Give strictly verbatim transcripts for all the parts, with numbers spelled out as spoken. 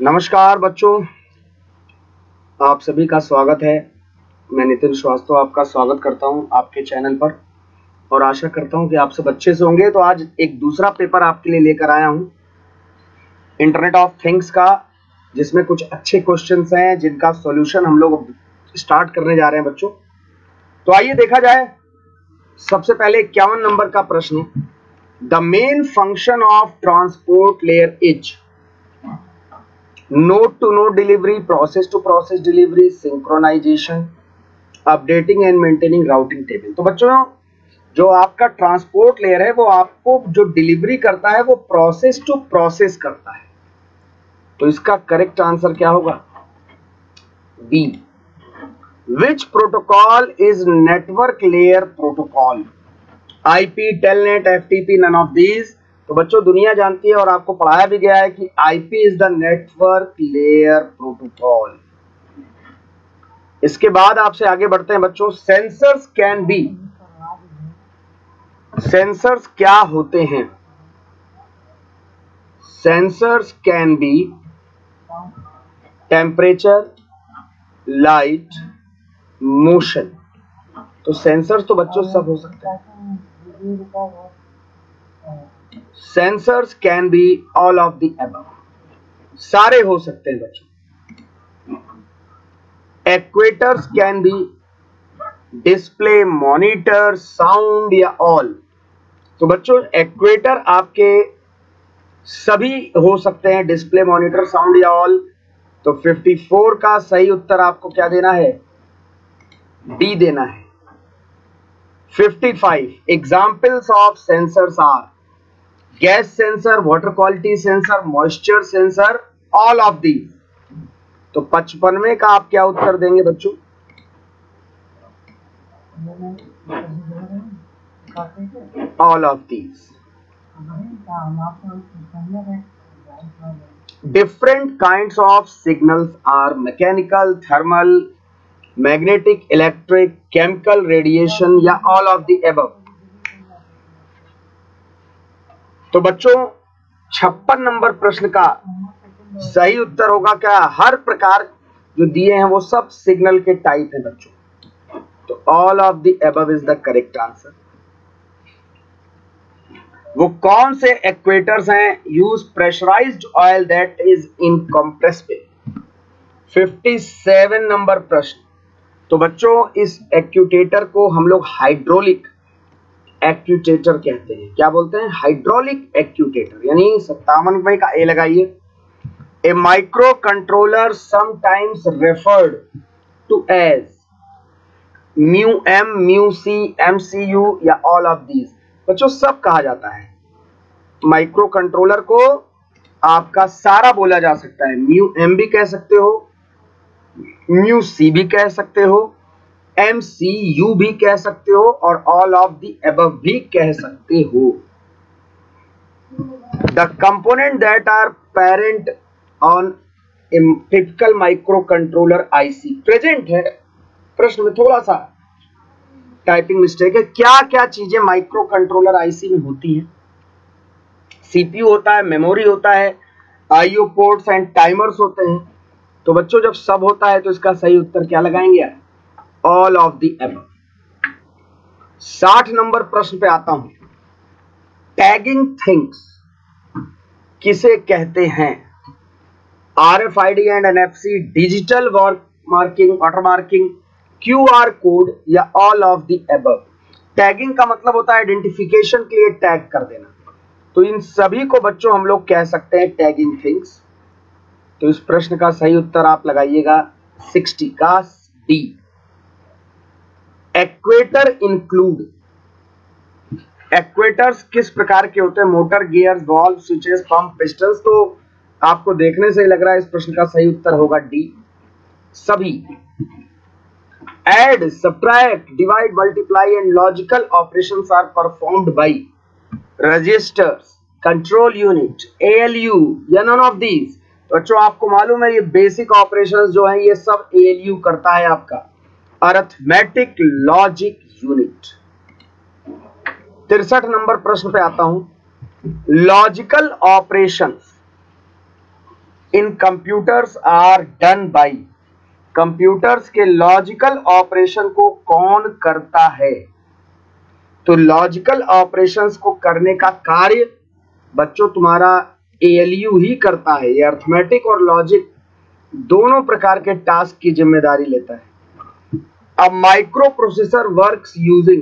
नमस्कार बच्चों, आप सभी का स्वागत है। मैं नितिन श्रीवास्तव आपका स्वागत करता हूं आपके चैनल पर और आशा करता हूं कि आप सब अच्छे से होंगे। तो आज एक दूसरा पेपर आपके लिए लेकर आया हूं इंटरनेट ऑफ थिंग्स का, जिसमें कुछ अच्छे क्वेश्चंस हैं जिनका सॉल्यूशन हम लोग स्टार्ट करने जा रहे हैं बच्चों। तो आइए देखा जाए। सबसे पहले इक्यावन नंबर का प्रश्न, the main function of transport layer is node to node delivery, process to process delivery, synchronization, updating and maintaining routing table. तो बच्चों, जो आपका ट्रांसपोर्ट लेयर है वो आपको जो डिलीवरी करता है वो प्रोसेस टू प्रोसेस करता है। तो इसका करेक्ट आंसर क्या होगा? B. Which protocol is network layer protocol? IP, telnet, FTP, none of these. तो बच्चों, दुनिया जानती है और आपको पढ़ाया भी गया है कि IP is the network layer protocol. इसके बाद आपसे आगे बढ़ते हैं बच्चों। सेंसर्स कैन बी, सेंसर्स क्या होते हैं? Sensors can be temperature, light, motion. तो सेंसर्स तो बच्चों सब हो सकते हैं। Sensors can be all of the above, सारे हो सकते हैं बच्चों। Actuators can be display, monitor, sound या ऑल। तो बच्चों, एक्वेटर आपके सभी हो सकते हैं, डिस्प्ले, मॉनिटर, साउंड या ऑल। तो चौवन का सही उत्तर आपको क्या देना है? डी देना है। पचपन examples of sensors are gas sensor, water quality sensor, moisture sensor, all of these. तो पचपनवे का आप क्या उत्तर देंगे बच्चों? All of these. Different kinds of signals are mechanical, thermal, magnetic, electric, chemical, radiation या ऑल ऑफ द अबव। तो बच्चों, छप्पन नंबर प्रश्न का सही उत्तर होगा क्या? हर प्रकार जो दिए हैं वो सब सिग्नल के टाइप है बच्चों। तो all of the above is the correct answer. वो कौन से एक्वेटर्स हैं? Use pressurized oil that is incompressible. सत्तावन नंबर प्रश्न। तो बच्चों, इस एक्यूटेटर को हम लोग हाइड्रोलिक एक्यूटेटर कहते हैं। क्या बोलते हैं? Hydraulic actuator. यानी सत्तावन में का ए लगाइए। A microcontroller sometimes referred to as mu M, mu C, M C U या ऑल ऑफ दीज। बच्चों, सब कहा जाता है। माइक्रो कंट्रोलर को आपका सारा बोला जा सकता है। म्यू एम भी कह सकते हो, म्यू सी भी कह सकते हो, एम सी यू भी कह सकते हो और ऑल ऑफ द अबव भी कह सकते हो। The component that are present on typical microcontroller IC. Present है प्रश्न में, थोड़ा सा टाइपिंग मिस्टेक है। क्या क्या चीजें माइक्रो कंट्रोलर आईसी में होती हैं? सीपीयू होता है, मेमोरी होता है, आईओ पोर्ट्स एंड टाइमर्स होते हैं। तो बच्चों, जब सब होता है तो इसका सही उत्तर क्या लगाएंगे? All of the above. साठ नंबर प्रश्न पे आता हूं। टैगिंग थिंग्स किसे कहते हैं? RFID and NFC, digital marking, water marking, QR code या all of the above. Tagging का मतलब होता है आइडेंटिफिकेशन के लिए टैग कर देना। तो इन सभी को बच्चों हम लोग कह सकते हैं टैगिंग थिंग्स। तो इस प्रश्न का सही उत्तर आप लगाइएगा साठ का डी। एक्वेटर इंक्लूड, एक्वेटर्स किस प्रकार के होते हैं? Motor, gears, valve, switches, pump, pistons. तो आपको देखने से ही लग रहा है इस प्रश्न का सही उत्तर होगा डी, सभी। Add, subtract, divide, multiply and logical operations are performed by registers, control unit, ALU या नन ऑफ दीज। बच्चों, आपको मालूम है ये बेसिक ऑपरेशंस जो हैं ये सब एएलयू करता है, आपका अरिथमेटिक लॉजिक यूनिट। तिरसठ नंबर प्रश्न पे आता हूं। Logical operations in computers are done by, computers के लॉजिकल ऑपरेशन को कौन करता है? तो लॉजिकल ऑपरेशंस को करने का कार्य बच्चों तुम्हारा एएलयू ही करता है। ये अर्थमेटिक और लॉजिक दोनों प्रकार के टास्क की जिम्मेदारी लेता है। A microprocessor works using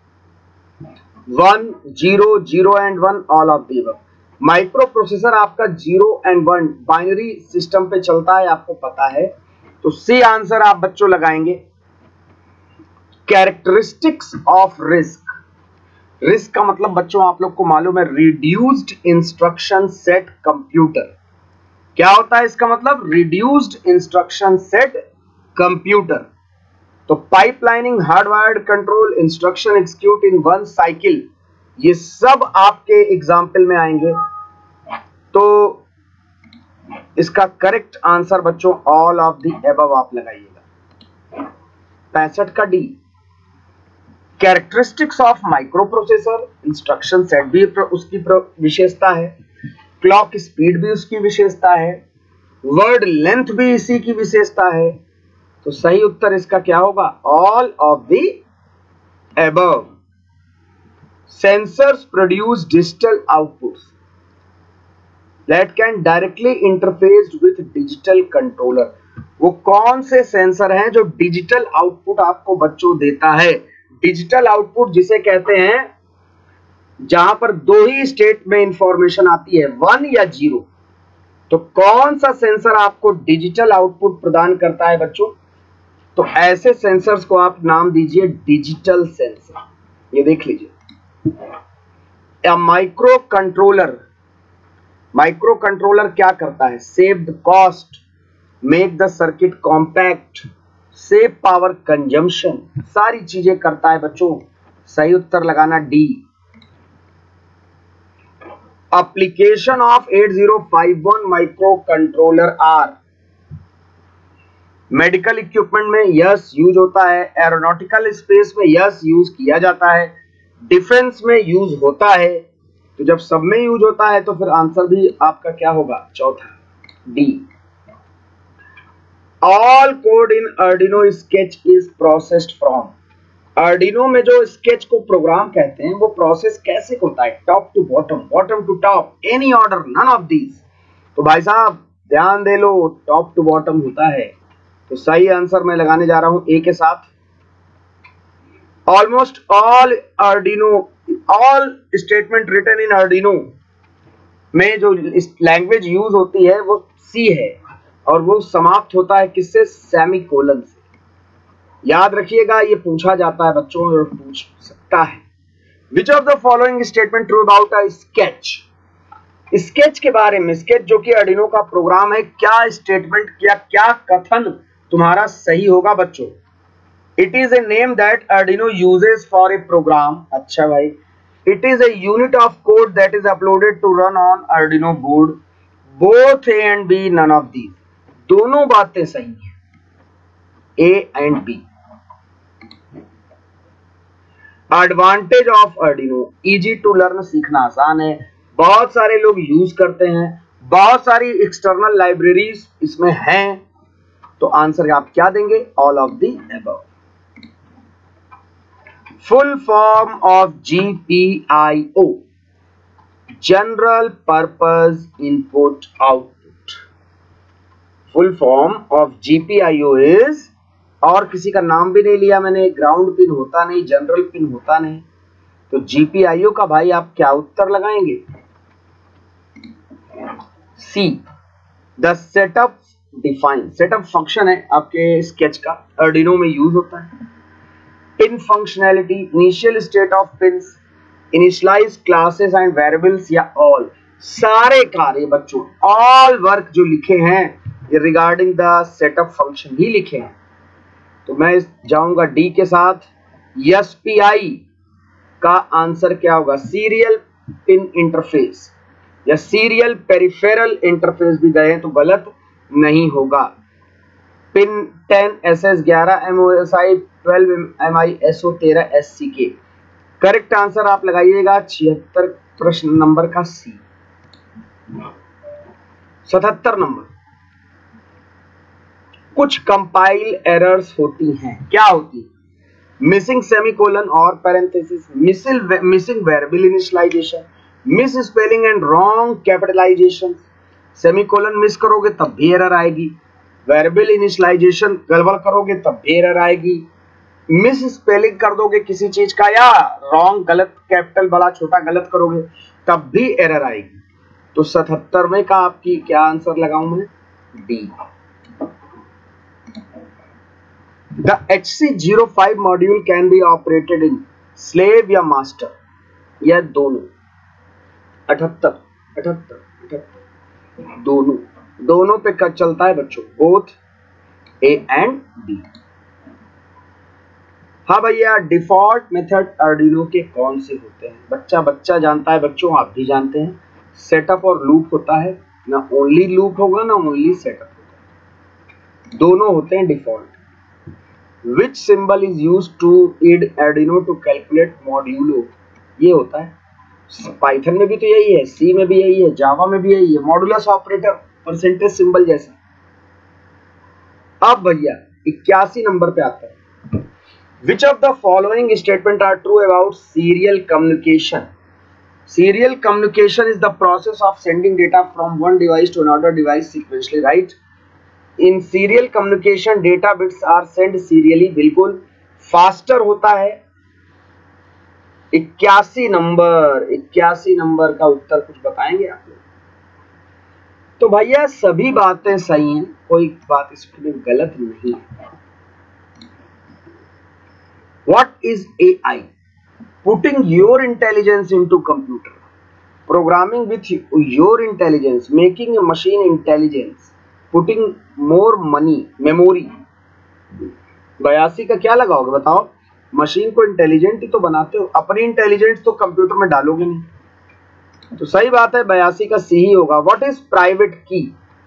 one, zero, zero and one, all of the above. Microprocessor आपका zero and one binary system पे चलता है, आपको पता है। तो सी आंसर आप बच्चों लगाएंगे। कैरेक्टरिस्टिक्स ऑफ रिस्क, रिस्क का मतलब बच्चों आप लोग को मालूम है, रिड्यूस्ड इंस्ट्रक्शन सेट कंप्यूटर। क्या होता है इसका मतलब? Reduced instruction set computer. तो pipelining, hardwired control, instruction execute in one cycle, ये सब आपके एग्जाम्पल में आएंगे। तो इसका करेक्ट आंसर बच्चों ऑल ऑफ द अबव आप लगाइएगा। पैंसठ का D. Characteristics of microprocessor, instruction set भी उसकी विशेषता है, क्लॉक स्पीड भी उसकी विशेषता है, वर्ड लेंथ भी इसी की विशेषता है। तो सही उत्तर इसका क्या होगा? All of the above. Sensors produce digital outputs that can directly interface with digital controller. वो कौन से सेंसर हैं जो डिजिटल आउटपुट आपको बच्चों देता है? डिजिटल आउटपुट जिसे कहते हैं जहां पर दो ही स्टेट में इंफॉर्मेशन आती है, वन या जीरो। तो कौन सा सेंसर आपको डिजिटल आउटपुट प्रदान करता है बच्चों? तो ऐसे सेंसर्स को आप नाम दीजिए डिजिटल सेंसर। ये देख लीजिए, a microcontroller, microcontroller क्या करता है? Save the cost, make the circuit compact, save power consumption, सारी चीजें करता है बच्चों। सही उत्तर लगाना D. Application of eight zero five one microcontroller are, medical equipment में यस यूज होता है, एरोनॉटिकल स्पेस में यस यूज किया जाता है, डिफेंस में यूज होता है। तो जब सब में यूज होता है तो फिर आंसर भी आपका क्या होगा? चौथा D. All code in Arduino sketch is processed from, Arduino में जो स्केच को प्रोग्राम कहते हैं वो प्रोसेस कैसे होता है? Top to bottom, bottom to top, any order, none of these. तो भाई साहब ध्यान दे लो, टॉप टू बॉटम होता है। तो सही आंसर मैं लगाने जा रहा हूं ए के साथ। Almost all Arduino, all statement written in Arduino में जो लैंग्वेज यूज होती है वो सी है, और वो समाप्त होता है किससे? सेमीकोलन से। याद रखिएगा, ये पूछा जाता है बच्चों और पूछ सकता है। Which of the following statement true about a sketch, sketch के बारे में, स्केच जो कि आर्डिनो का प्रोग्राम है, क्या स्टेटमेंट, क्या क्या कथन तुम्हारा सही होगा बच्चों? It is a name that Arduino uses for a program. अच्छा भाई, it is a unit of code that is uploaded to run on Arduino board. Both A and B, none of these. दोनों बातें सही हैं, A and B. Advantage of Arduino, easy to learn, सीखना आसान है, बहुत सारे लोग यूज करते हैं, बहुत सारी एक्सटर्नल लाइब्रेरीज इसमें हैं। तो आंसर आप क्या देंगे? All of the above. Full form of GPIO, general purpose input output. Full form of GPIO is, और किसी का नाम भी नहीं लिया मैंने, ग्राउंड पिन होता नहीं, जनरल पिन होता नहीं। तो जीपीआईओ का भाई आप क्या उत्तर लगाएंगे? C, the setup define, setup function है आपके स्केच का, आर्डिनो में यूज होता है। In functionality, initial state of pins, initialize classes and variables, या ऑल, सारे कार्य बच्चों, ऑल वर्क जो लिखे हैं ये रिगार्डिंग द सेटअप फंक्शन ही लिखे हैं। तो मैं जाऊंगा डी के साथ। एसपीआई का आंसर क्या होगा? सीरियल पिन इंटरफेस या सीरियल पेरिफेरल इंटरफेस भी गए तो गलत नहीं होगा। पिन टेन, एस एस ग्यारह, M O S I twelve, M I S O तेरह, एस सी के। करेक्ट आंसर आप लगाइएगा छिहत्तर प्रश्न नंबर का सी। सतहत्तर नंबर, कुछ कंपाइल एरर्स होती हैं। क्या होती है? मिसिंग सेमीकोलन और parenthesis, missing missing variable initialization, miss spelling and wrong capitalization. Semicolon miss करोगे तब भी एरर आएगी, वेरिएबल इनिशियलाइजेशन गड़बड़ करोगे तब भी एरर आएगी, मिस स्पेलिंग कर दोगे किसी चीज का या रॉन्ग गलत कैपिटल बड़ा छोटा गलत करोगे तब भी एरर आएगी। तो सतहत्तरवें का आपकी क्या आंसर लगाऊं मैं? D. The H C zero five module can be operated in slave or master, या दोनों। अठहत्तर अठहत्तर अठहत्तर दोनों दोनों पे कट चलता है बच्चों, बोथ ए एंड बी। हाँ भैया, डिफॉल्ट मेथड आर्डिनो के कौन से होते हैं? बच्चा बच्चा जानता है बच्चों, आप भी जानते हैं। सेटअप और लूप होता है, ना ओनली लूप होगा ना ओनली सेटअप होगा, दोनों होते हैं default. Which symbol is use to aid Arduino to calculate modulo, ये होता है। पाइथन में भी तो यही है, सी में भी यही है, जावा में भी यही है, मॉडुलस ऑपरेटर, परसेंटेज सिंबल जैसा। अब भैया इक्यासी नंबर पे आता है, Which of the following statement are true about serial communication? Serial communication is the process of sending data from one device to another device sequentially, right? In serial communication, data bits are sent serially, बिल्कुल faster होता है। इक्यासी number इक्यासी number का उत्तर कुछ बताएंगे आप लोग? तो भैया सभी बातें सही हैं, कोई बात इसमें गलत नहीं है। What is A I? Putting your intelligence into computer, programming with your intelligence, making a machine intelligence, putting more money, memory। बयासी का क्या लगाओगे बताओ? मशीन को इंटेलिजेंट ही तो बनाते हो, अपनी इंटेलिजेंस तो कंप्यूटर में डालोगे नहीं। तो सही बात है, बयासी का सी ही होगा। What is private key?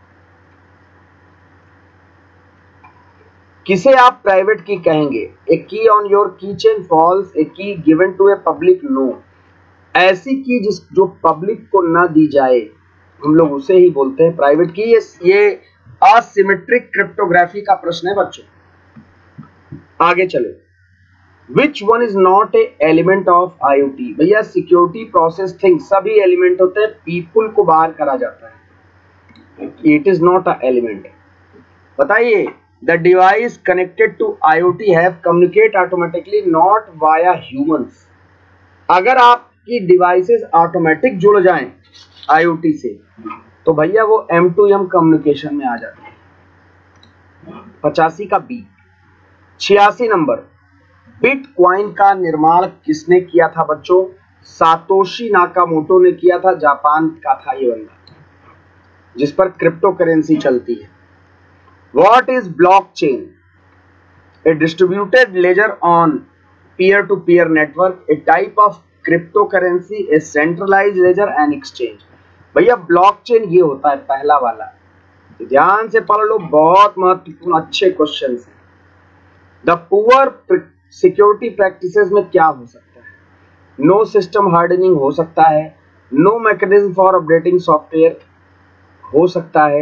किसे आप प्राइवेट की कहेंगे? A key on your key chain falls, a key given to a public no. ऐसी की जिस जो पब्लिक को ना दी जाए हम लोग उसे ही बोलते हैं प्राइवेट की। ये ये असिमेट्रिक क्रिप्टोग्राफी का प्रश्न है बच्चों। आगे चले, which one is not a element of IoT? भैया सिक्योरिटी प्रोसेस थिंग सभी एलिमेंट होते हैं, पीपुल को बाहर करा जाता है, it is not a element. बताइए, The device connected to IoT have communicate automatically, not via humans। अगर आपकी डिवाइसेस ऑटोमेटिक जुड़ जाएं IoT से तो भैया वो एम टू एम कम्युनिकेशन में आ जाते हैं। पचासी का बी। छियासी नंबर, बिटकॉइन का निर्माण किसने किया था बच्चों? सातोशी नाकामोटो ने किया था, जापान का था ये बंदा, जिस पर क्रिप्टो करेंसी चलती है। What is blockchain? A distributed ledger on peer-to-peer network, a type of cryptocurrency, a centralized ledger and exchange। भैया blockchain ये होता है पहला वाला, ध्यान से पढ़ लो, बहुत महत्वपूर्ण अच्छे क्वेश्चन हैं। The poor security practices में क्या हो सकता है? No system hardening हो सकता है, no mechanism for updating software हो सकता है,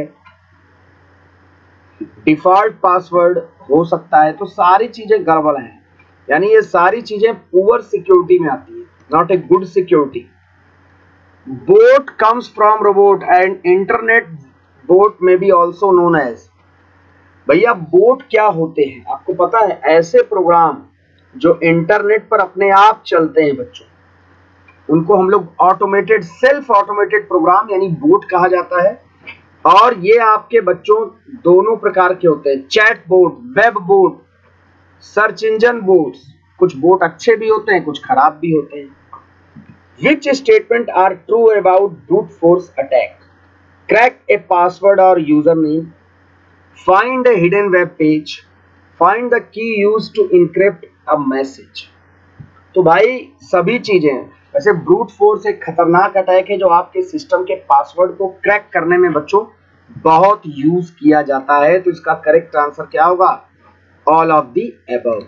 डिफॉल्ट पासवर्ड हो सकता है। तो सारी चीजें गड़बड़ हैं, यानी ये सारी चीजें पुअर सिक्योरिटी में आती है, not a good security. Bot comes from robot and internet bot में बी ऑल्सो नोन एज। भैया बोट क्या होते हैं आपको पता है? ऐसे प्रोग्राम जो इंटरनेट पर अपने आप चलते हैं बच्चों, उनको हम लोग ऑटोमेटेड सेल्फ ऑटोमेटेड प्रोग्राम यानी बोट कहा जाता है। और ये आपके बच्चों दोनों प्रकार के होते हैं, chat bot, web bot, search engine bots. कुछ बोट अच्छे भी होते हैं, कुछ खराब भी होते हैं। Which statement are true about brute force attack? Crack a password और user name, find a hidden web page, find the key use to encrypt a message. तो भाई सभी चीजें, वैसे ब्रूट फोर्स एक खतरनाक अटैक है जो आपके सिस्टम के पासवर्ड को क्रैक करने में बच्चों बहुत यूज किया जाता है। तो इसका करेक्ट आंसर क्या होगा? All of the above.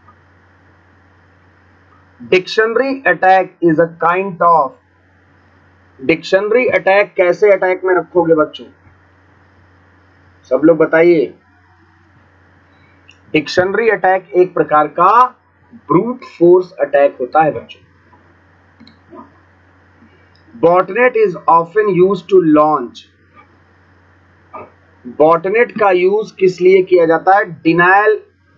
Dictionary attack is a kind of, dictionary attack कैसे अटैक में रखोगे बच्चों? सब लोग बताइए। डिक्शनरी अटैक एक प्रकार का ब्रूट फोर्स अटैक होता है बच्चों। Botnet is often used to launch, botnet का यूज किस लिए किया जाता है? Denial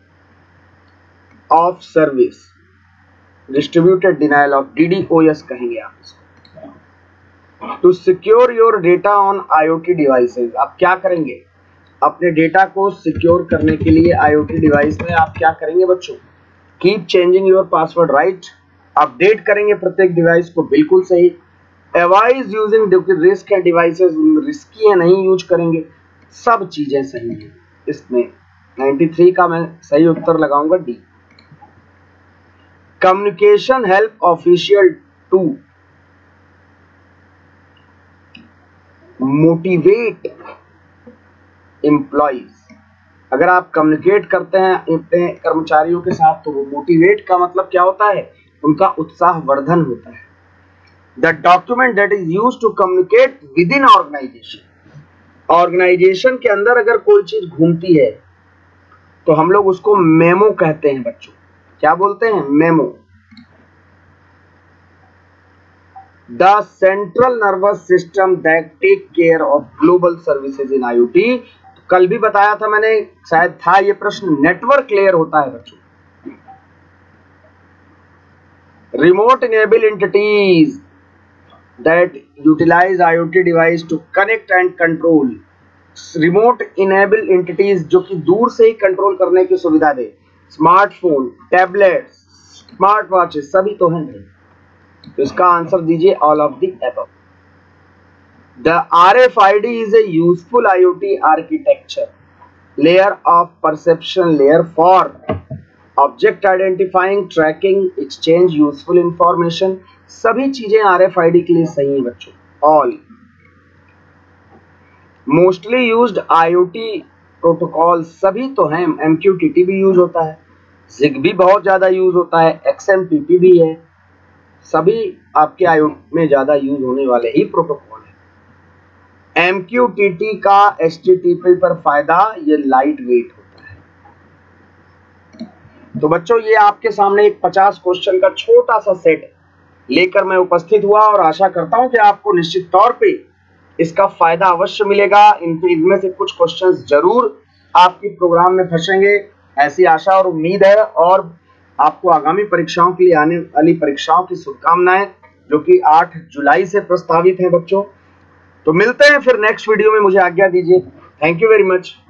of service, distributed denial of, DDoS कहेंगे आप इसको। To secure your data on IoT devices, आप क्या करेंगे? अपने डेटा को सिक्योर करने के लिए आईओटी डिवाइस में आप क्या करेंगे बच्चों? Keep changing your password, right, update करेंगे प्रत्येक डिवाइस को, बिल्कुल सही। एवॉइड यूजिंग रिस्क है, डिवाइसेस रिस्की है, नहीं यूज करेंगे, सब चीजें सही है इसमें। तिरानवे का मैं सही उत्तर लगाऊंगा D. Communication help official to motivate employees, अगर आप कम्युनिकेट करते हैं अपने कर्मचारियों के साथ तो वो मोटिवेट का मतलब क्या होता है? उनका उत्साह वर्धन होता है। The document that is used to communicate within organization, organization के अंदर अगर कोई चीज घूमती है तो हम लोग उसको मेमो कहते हैं बच्चों। क्या बोलते हैं? Memo. The central nervous system that take care of global services in IoT, कल भी बताया था मैंने, शायद था ये प्रश्न, नेटवर्क लेयर होता है बच्चों। Remote enable entities that utilize IoT device to connect and control, remote enable entities जो कि दूर से ही कंट्रोल करने की सुविधा दे, स्मार्टफोन, टैबलेट, स्मार्ट वॉचेस, सभी तो हैं। तो इसका आंसर दीजिए all of the above. The R F I D is a useful IoT architecture layer of perception layer for object identifying, tracking, exchange useful information, सभी चीजें R F I D के लिए सही हैं बच्चों। All mostly used IoT protocol सभी तो हैं, M Q T T भी यूज होता है, Zigbee बहुत ज्यादा यूज होता है, X M P P भी है, सभी आपके IoT में ज्यादा यूज होने वाले ही protocol. M Q T T का H T T P पर फायदा, ये लाइट वेट होता है। तो बच्चों ये आपके सामने एक पचास क्वेश्चन का छोटा सा सेट लेकर मैं उपस्थित हुआ और आशा करता हूं कि आपको निश्चित तौर पे इसका फायदा अवश्य मिलेगा। इनमें से कुछ क्वेश्चंस जरूर आपकी प्रोग्राम में फंसेंगे, ऐसी आशा और उम्मीद है। और आपको आगामी परीक्षाओं के लिए आने वाली परीक्षाओं की शुभकामनाएं, जो कि आठ जुलाई से प्रस्तावित है बच्चों। तो मिलते हैं फिर नेक्स्ट वीडियो में, मुझे आज्ञा दीजिए। Thank you very much.